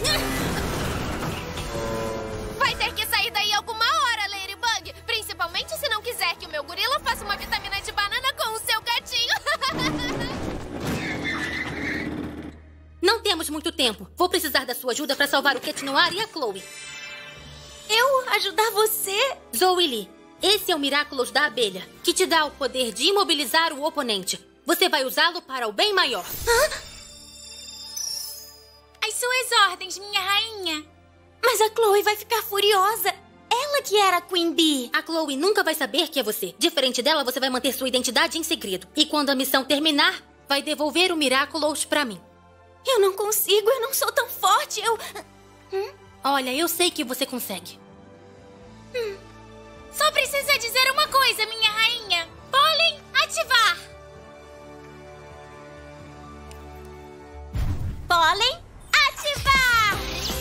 Vai ter que sair daí alguma hora, Ladybug. Principalmente se não quiser que o meu gorila faça uma vitamina de banana com o seu gatinho. Não temos muito tempo. Vou precisar da sua ajuda para salvar o Cat Noir e a Chloe. Eu ajudar você? Zoe Lee, esse é o Miraculous da abelha, que te dá o poder de imobilizar o oponente. Você vai usá-lo para o bem maior. As suas ordens, minha rainha. Mas a Chloe vai ficar furiosa. Ela que era a Queen Bee. A Chloe nunca vai saber que é você. Diferente dela, você vai manter sua identidade em segredo. E quando a missão terminar, vai devolver o Miraculous para mim. Eu não consigo, eu não sou tão forte, Olha, eu sei que você consegue. Só precisa dizer uma coisa, minha rainha. Pólen, ativar. Pólen, ativar!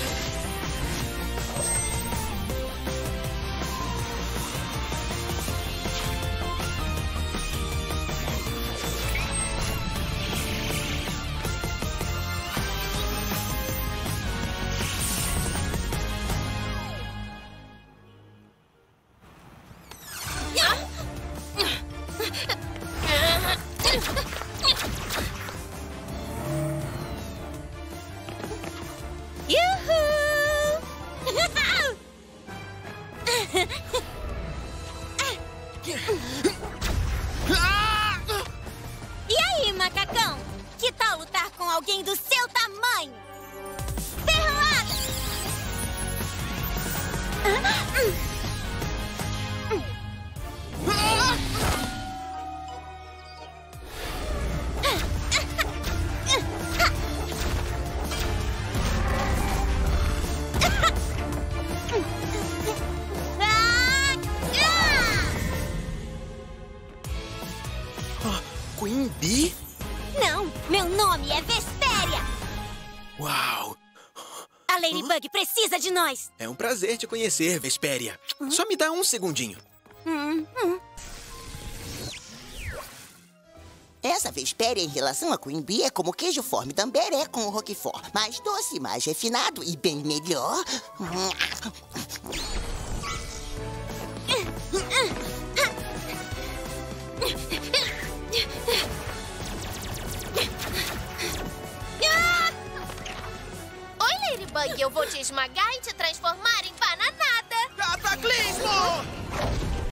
E aí, macacão? Que tal lutar com alguém do seu tamanho? Ferroada! Queen Bee? Não, meu nome é Vespéria! Uau! A Ladybug precisa de nós! É um prazer te conhecer, Vespéria. Só me dá um segundinho. Essa Vespéria em relação a Queen Bee é como queijo forme d'amberé com o roquefort. Mais doce, mais refinado e bem melhor. Oi, Ladybug, eu vou te esmagar e te transformar em bananada. Cataclismo!